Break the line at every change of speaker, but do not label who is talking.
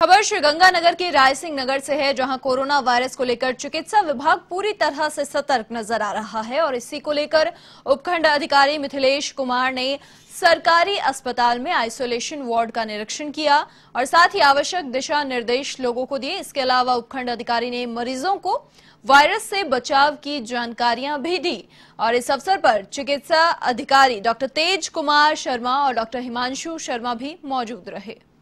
खबर श्रीगंगानगर के रायसिंह नगर से है, जहां कोरोना वायरस को लेकर चिकित्सा विभाग पूरी तरह से सतर्क नजर आ रहा है और इसी को लेकर उपखंड अधिकारी मिथिलेश कुमार ने सरकारी अस्पताल में आइसोलेशन वार्ड का निरीक्षण किया और साथ ही आवश्यक दिशा निर्देश लोगों को दिए। इसके अलावा उपखंड अधिकारी ने मरीजों को वायरस से बचाव की जानकारियां भी दी और इस अवसर पर चिकित्सा अधिकारी डॉक्टर तेज कुमार शर्मा और डॉक्टर हिमांशु शर्मा भी मौजूद रहे।